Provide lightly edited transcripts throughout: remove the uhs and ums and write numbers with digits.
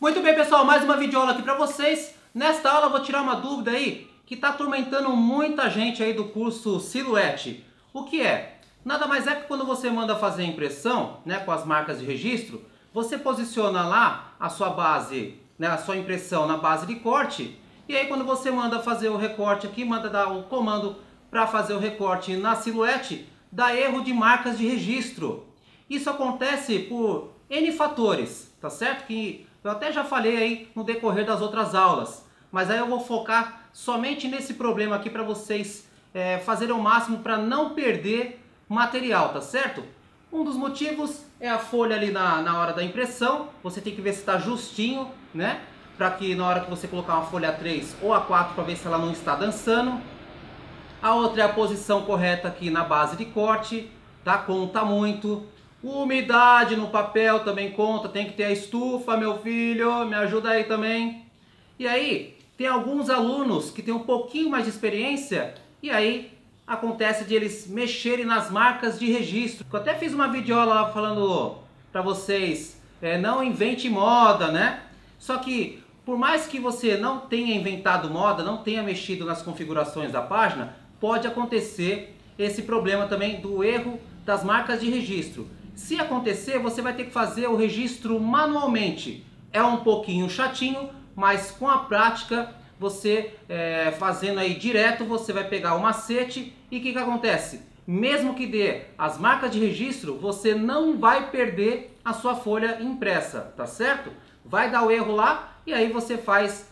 Muito bem, pessoal, mais uma videoaula aqui para vocês. Nesta aula eu vou tirar uma dúvida aí que está atormentando muita gente aí do curso Silhouette. O que é? Nada mais é que quando você manda fazer a impressão, né, com as marcas de registro, você posiciona lá a sua base, né, a sua impressão na base de corte, e aí quando você manda fazer o recorte aqui, manda dar o comando para fazer o recorte na Silhouette, dá erro de marcas de registro. Isso acontece por N fatores, tá certo? Que eu até já falei aí no decorrer das outras aulas, mas aí eu vou focar somente nesse problema aqui para vocês fazerem o máximo para não perder material, tá certo? Um dos motivos é a folha ali na hora da impressão, você tem que ver se está justinho, né? Para que na hora que você colocar uma folha 3 ou a 4 para ver se ela não está dançando. A outra é a posição correta aqui na base de corte, tá? Conta muito. Umidade no papel também conta, tem que ter a estufa, meu filho, me ajuda aí também. E aí, tem alguns alunos que têm um pouquinho mais de experiência, e aí acontece de eles mexerem nas marcas de registro. Eu até fiz uma videoaula lá falando para vocês, não invente moda, né? Só que, por mais que você não tenha inventado moda, não tenha mexido nas configurações da página, pode acontecer esse problema também do erro das marcas de registro. Se acontecer, você vai ter que fazer o registro manualmente. É um pouquinho chatinho, mas com a prática, você fazendo aí direto, você vai pegar o macete e o que acontece? Mesmo que dê as marcas de registro, você não vai perder a sua folha impressa, tá certo? Vai dar o erro lá e aí você faz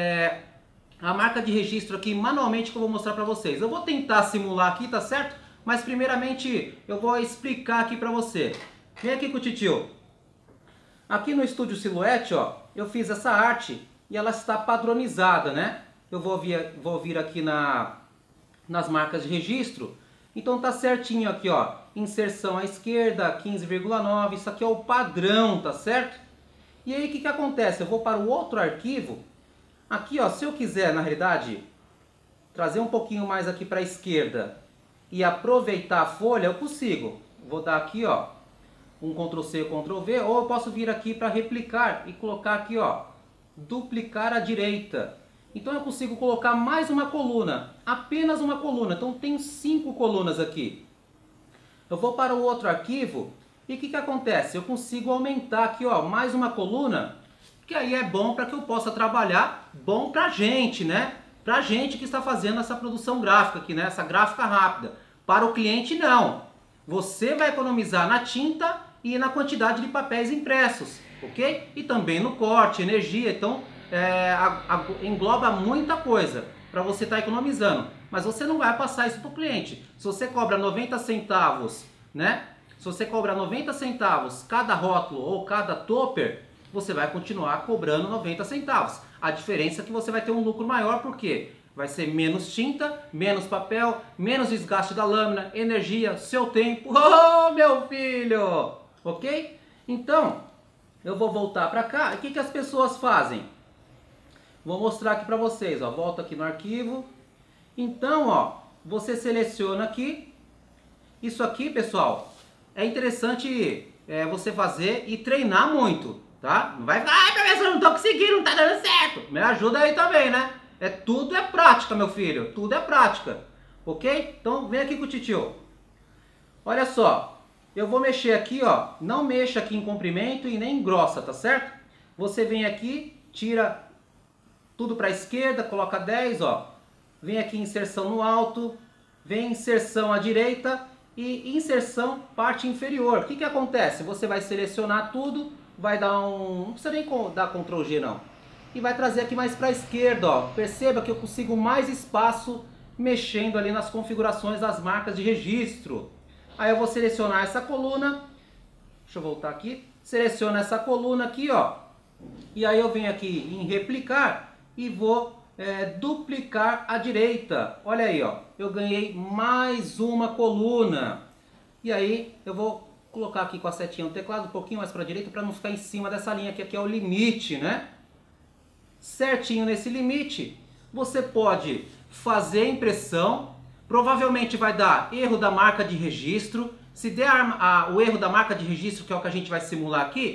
a marca de registro aqui manualmente que eu vou mostrar para vocês. Eu vou tentar simular aqui, tá certo? Mas primeiramente eu vou explicar aqui para você. Vem aqui com o titio. Aqui no Estúdio Silhouette, ó, eu fiz essa arte e ela está padronizada, né? Eu vou vir aqui nas marcas de registro. Então tá certinho aqui, ó. Inserção à esquerda, 15,9. Isso aqui é o padrão, tá certo? E aí o que acontece? Eu vou para o outro arquivo. Aqui, ó, se eu quiser, na realidade, trazer um pouquinho mais aqui para a esquerda e aproveitar a folha, eu consigo. Vou dar aqui, ó, um Ctrl C, Ctrl V, ou eu posso vir aqui para replicar e colocar aqui, ó, duplicar à direita. Então eu consigo colocar mais uma coluna, apenas uma coluna. Então tem 5 colunas aqui. Eu vou para o outro arquivo e o que acontece? Eu consigo aumentar aqui, ó, mais uma coluna, que aí é bom para que eu possa trabalhar, bom pra gente, né? Pra gente que está fazendo essa produção gráfica aqui, né? Essa gráfica rápida. Para o cliente, não. Você vai economizar na tinta e na quantidade de papéis impressos, ok? E também no corte, energia. Então, engloba muita coisa para você estar economizando. Mas você não vai passar isso para o cliente. Se você cobra 90 centavos, né? Se você cobra 90 centavos cada rótulo ou cada topper, você vai continuar cobrando 90 centavos. A diferença é que você vai ter um lucro maior, porque vai ser menos tinta, menos papel, menos desgaste da lâmina, energia, seu tempo. Oh, meu filho! Ok? Então, eu vou voltar para cá. E o que as pessoas fazem? Vou mostrar aqui para vocês. Ó. Volto aqui no arquivo. Então, ó, você seleciona aqui. Isso aqui, pessoal, é interessante você fazer e treinar muito. Tá? Não vai falar, professor, eu não tô conseguindo, não tá dando certo. Me ajuda aí também, né? Tudo é prática, meu filho. Tudo é prática. Ok? Então vem aqui com o titio. Olha só. Eu vou mexer aqui, ó. Não mexa aqui em comprimento e nem em grossa, tá certo? Você vem aqui, tira tudo para a esquerda, coloca 10, ó. Vem aqui inserção no alto. Vem inserção à direita e inserção parte inferior. O que acontece? Você vai selecionar tudo. Vai dar não precisa nem dar Ctrl G não. E vai trazer aqui mais para a esquerda, ó. Perceba que eu consigo mais espaço mexendo ali nas configurações das marcas de registro. Aí eu vou selecionar essa coluna. Deixa eu voltar aqui. Seleciono essa coluna aqui, ó. E aí eu venho aqui em replicar e vou duplicar à direita. Olha aí, ó. Eu ganhei mais uma coluna. E aí eu vou colocar aqui com a setinha no teclado um pouquinho mais para a direita para não ficar em cima dessa linha aqui é o limite, né? Certinho nesse limite, você pode fazer a impressão, provavelmente vai dar erro da marca de registro. Se der o erro da marca de registro, que é o que a gente vai simular aqui,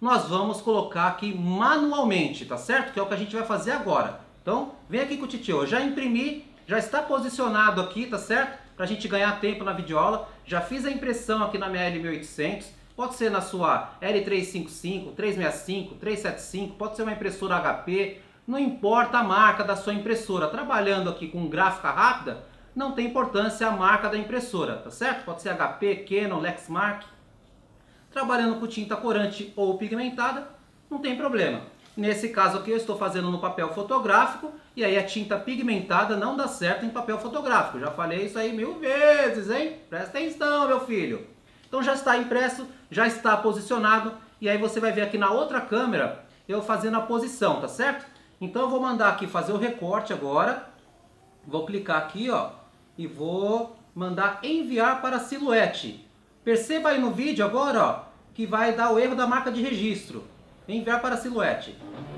nós vamos colocar aqui manualmente, tá certo? Que é o que a gente vai fazer agora. Então, vem aqui com o titio, eu já imprimi, já está posicionado aqui, tá certo? Pra gente ganhar tempo na videoaula. Já fiz a impressão aqui na minha L1800, pode ser na sua L355, 365, 375, pode ser uma impressora HP, não importa a marca da sua impressora. Trabalhando aqui com gráfica rápida, não tem importância a marca da impressora, tá certo? Pode ser HP, Canon, Lexmark. Trabalhando com tinta corante ou pigmentada, não tem problema. Nesse caso aqui eu estou fazendo no papel fotográfico, e aí a tinta pigmentada não dá certo em papel fotográfico. Já falei isso aí 1000 vezes, hein? Presta atenção, meu filho. Então já está impresso, já está posicionado, e aí você vai ver aqui na outra câmera eu fazendo a posição, tá certo? Então eu vou mandar aqui fazer o recorte agora. Vou clicar aqui, ó, e vou mandar enviar para silhuete. Perceba aí no vídeo agora, ó, que vai dar o erro da marca de registro. Enviar para silhuete.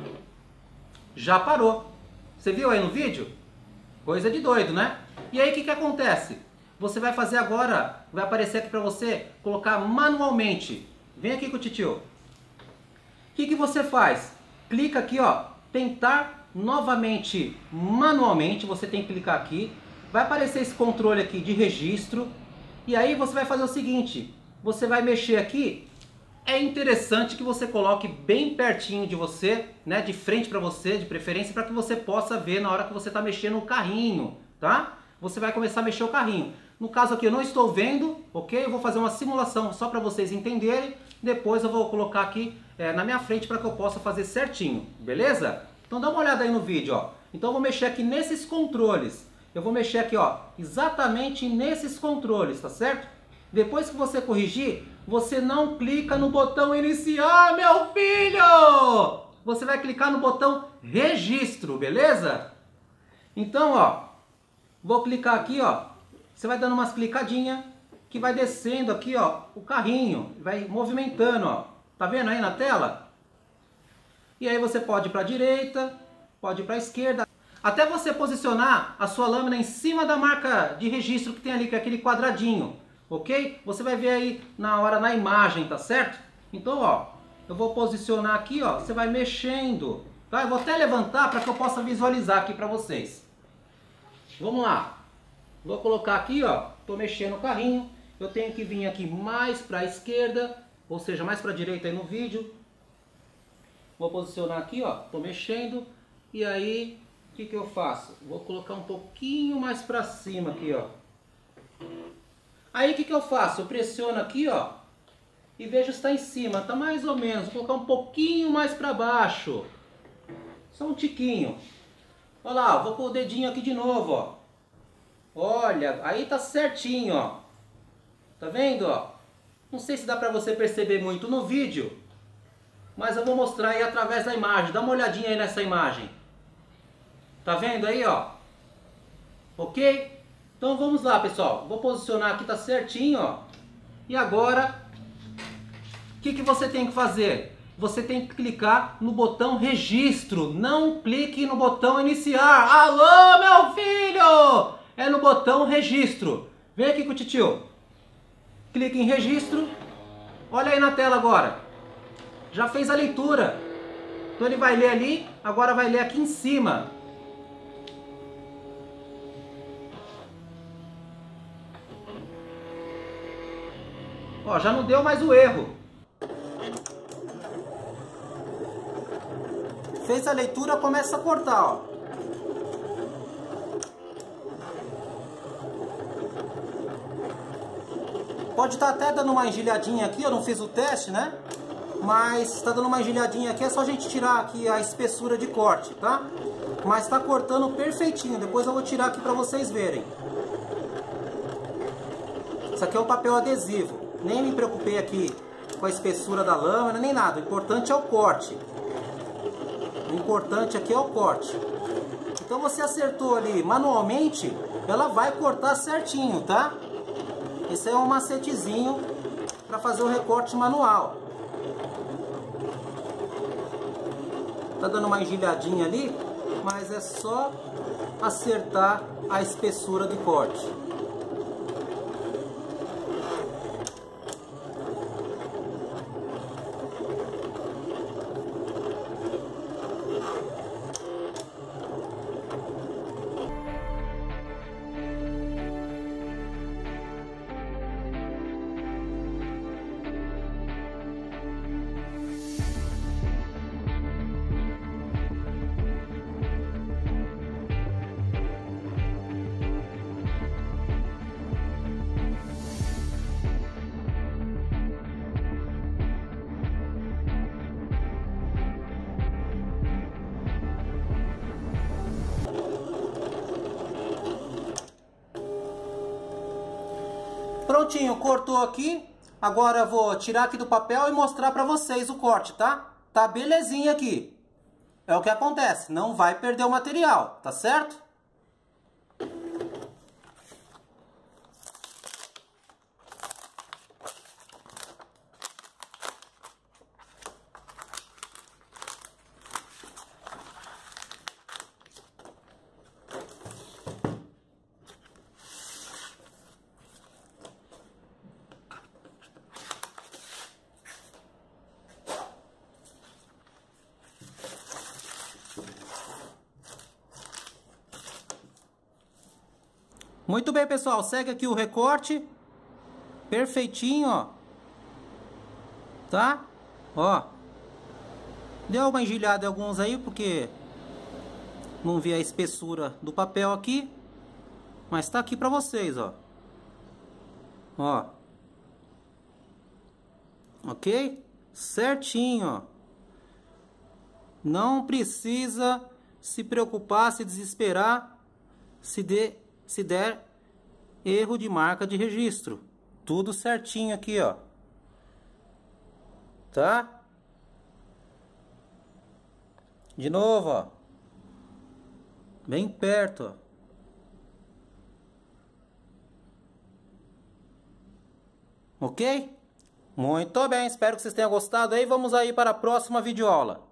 Já parou. Você viu aí no vídeo? Coisa de doido, né? E aí o que acontece? Você vai fazer agora, vai aparecer aqui para você colocar manualmente. Vem aqui com o titio. O que você faz? Clica aqui, ó, tentar novamente manualmente. Você tem que clicar aqui. Vai aparecer esse controle aqui de registro. E aí você vai fazer o seguinte, você vai mexer aqui. É interessante que você coloque bem pertinho de você, né, de frente para você, de preferência, para que você possa ver na hora que você está mexendo o carrinho, tá? Você vai começar a mexer o carrinho. No caso aqui eu não estou vendo, ok? Eu vou fazer uma simulação só para vocês entenderem. Depois eu vou colocar aqui na minha frente para que eu possa fazer certinho, beleza? Então dá uma olhada aí no vídeo, ó. Então eu vou mexer aqui nesses controles. Eu vou mexer aqui, ó, exatamente nesses controles, tá certo? Depois que você corrigir, você não clica no botão iniciar, meu filho! Você vai clicar no botão registro, beleza? Então, ó, vou clicar aqui, ó. Você vai dando umas clicadinhas que vai descendo aqui, ó, o carrinho, vai movimentando, ó. Tá vendo aí na tela? E aí você pode ir para a direita, pode ir para a esquerda, até você posicionar a sua lâmina em cima da marca de registro que tem ali, que é aquele quadradinho. Ok? Você vai ver aí na hora na imagem, tá certo? Então, ó, eu vou posicionar aqui, ó, você vai mexendo, tá? Eu vou até levantar para que eu possa visualizar aqui para vocês. Vamos lá. Vou colocar aqui, ó, tô mexendo o carrinho, eu tenho que vir aqui mais para a esquerda, ou seja, mais para a direita aí no vídeo. Vou posicionar aqui, ó, tô mexendo, e aí, o que eu faço? Vou colocar um pouquinho mais para cima aqui, ó. Aí o que eu faço? Eu pressiono aqui, ó, e vejo se está em cima. Está mais ou menos. Vou colocar um pouquinho mais para baixo. Só um tiquinho. Olha lá, vou pôr o dedinho aqui de novo, ó. Olha, aí tá certinho, ó. Tá vendo, ó? Não sei se dá para você perceber muito no vídeo, mas eu vou mostrar aí através da imagem. Dá uma olhadinha aí nessa imagem. Tá vendo aí, ó? Ok? Então vamos lá, pessoal. Vou posicionar aqui, tá certinho, ó. E agora, o que você tem que fazer? Você tem que clicar no botão registro. Não clique no botão iniciar. Alô, meu filho! É no botão registro. Vem aqui com o titio. Clique em registro. Olha aí na tela agora. Já fez a leitura. Então ele vai ler ali, agora vai ler aqui em cima. Ó, já não deu mais o erro. Fez a leitura, começa a cortar, ó. Pode estar até dando uma engelhadinha aqui, eu não fiz o teste, né? Mas está dando uma engelhadinha aqui, é só a gente tirar aqui a espessura de corte, tá? Mas está cortando perfeitinho, depois eu vou tirar aqui para vocês verem. Isso aqui é um papel adesivo. Nem me preocupei aqui com a espessura da lâmina, nem nada. O importante é o corte. O importante aqui é o corte. Então você acertou ali manualmente, ela vai cortar certinho, tá? Esse é um macetezinho para fazer o recorte manual. Tá dando uma engelhadinha ali, mas é só acertar a espessura de corte. Prontinho, cortou aqui. Agora eu vou tirar aqui do papel e mostrar pra vocês o corte, tá? Tá belezinha aqui. É o que acontece, não vai perder o material, tá certo? Muito bem, pessoal, segue aqui o recorte, perfeitinho, ó, tá? Ó, deu uma engilhada em alguns aí, porque não vi a espessura do papel aqui, mas tá aqui pra vocês, ó. Ó, ok? Certinho, ó. Não precisa se preocupar, se desesperar, se der erro de marca de registro. Tudo certinho aqui, ó. Tá? De novo, ó. Bem perto, ó. Ok? Muito bem, espero que vocês tenham gostado aí. Vamos aí para a próxima videoaula.